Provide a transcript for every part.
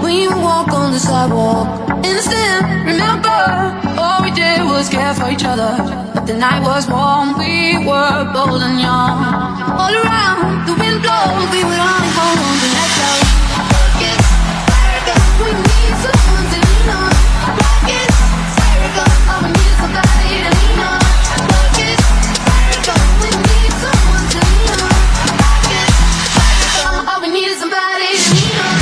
We would walk on the sidewalk. Instant, remember, all we did was care for each other. But the night was warm, we were bold and young. All around, the wind blows, we would only hold on to let go. It's hysterical, we need someone to lean on. It's hysterical, all we need is somebody to lean on. It's hysterical, we need someone to lean on. It's hysterical, all we need is somebody to lean on.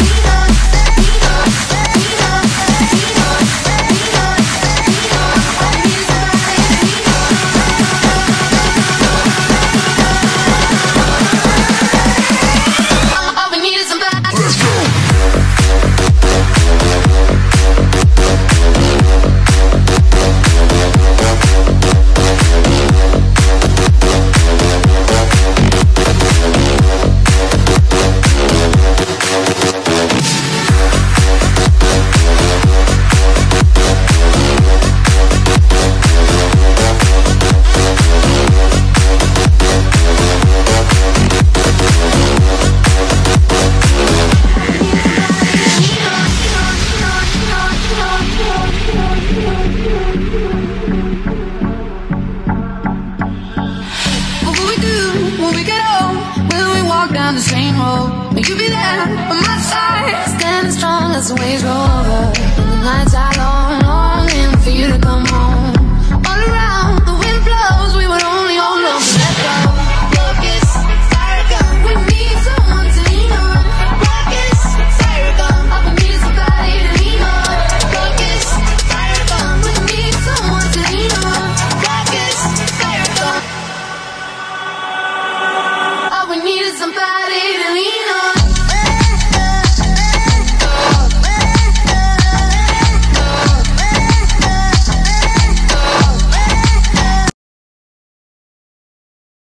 Down the same road, will you be there on my side? Standing strong as the waves roll over. And the nights are long, longing for you to come